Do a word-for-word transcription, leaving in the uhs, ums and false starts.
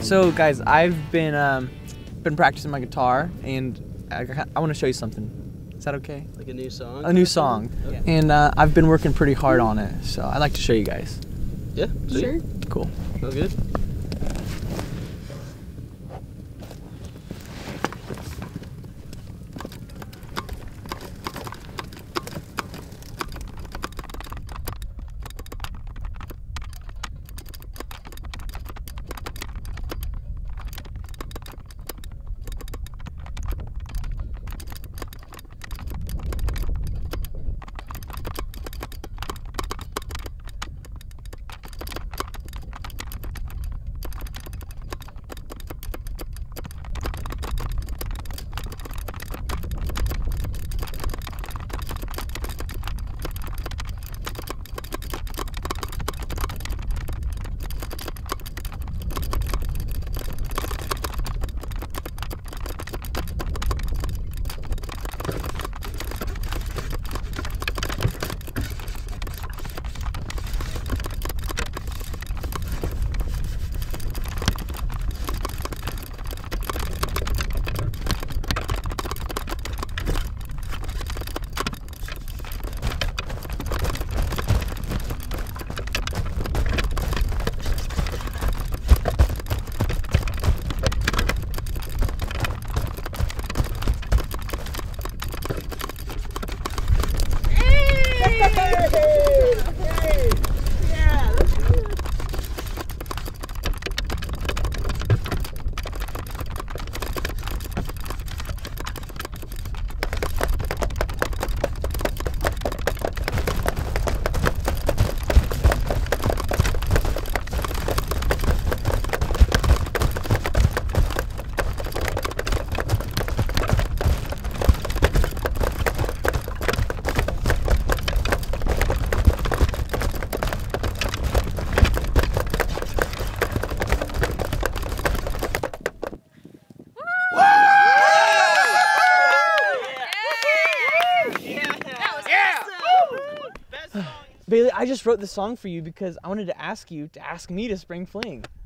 So guys, I've been um, been practicing my guitar, and I, I want to show you something. Is that okay? Like a new song? A new song. Okay. And uh, I've been working pretty hard on it, so I'd like to show you guys. Yeah, sweet. Sure. Cool. Oh, good. Bailey, I just wrote the song for you because I wanted to ask you to ask me to spring fling.